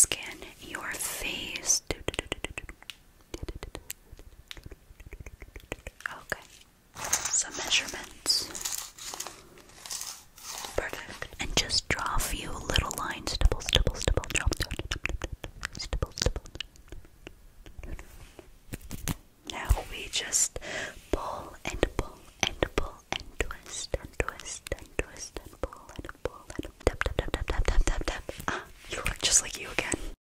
scan your face. Okay. Some measurements. Perfect. And just draw a few little lines. Stipple, stipple, stipple, drop, stipple, stipple. Now we just